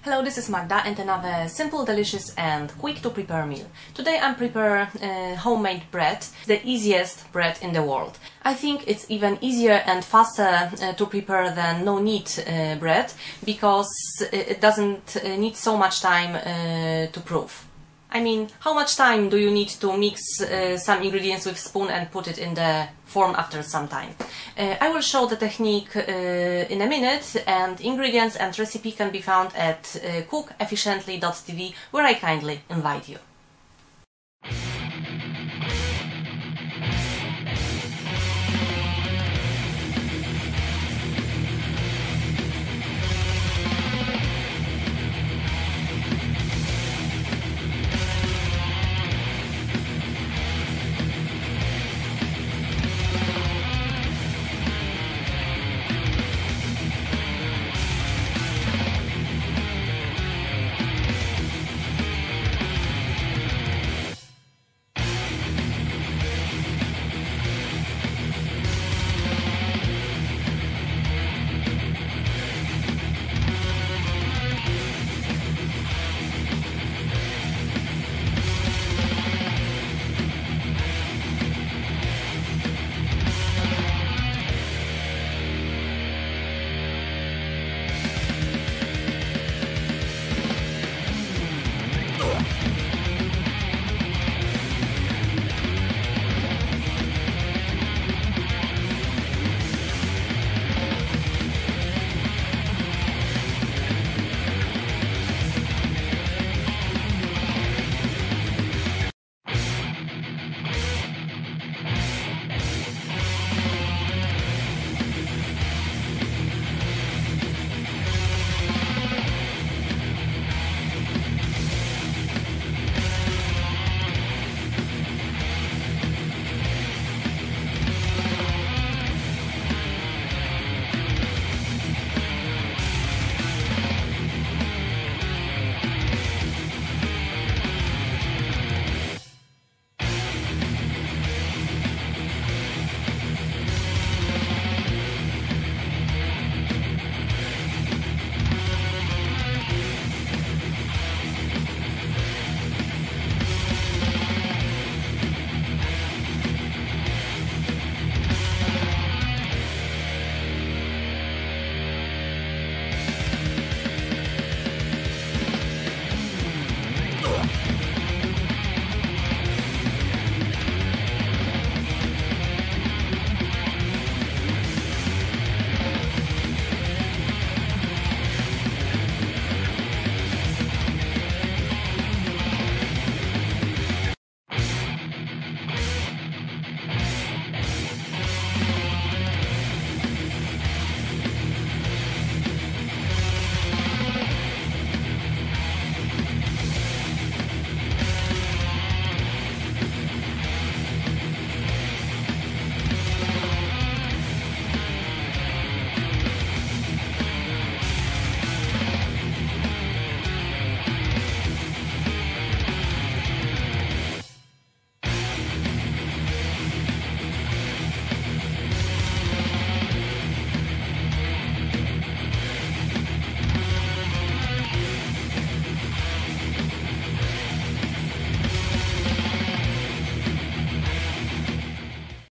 Hello, this is Magda and another simple, delicious and quick to prepare meal. Today I'm preparing homemade bread, the easiest bread in the world. I think it's even easier and faster to prepare than no-knead bread because it doesn't need so much time to prove. I mean, how much time do you need to mix some ingredients with spoon and put it in the form after some time? I will show the technique in a minute, and ingredients and recipe can be found at cookefficiently.tv, where I kindly invite you.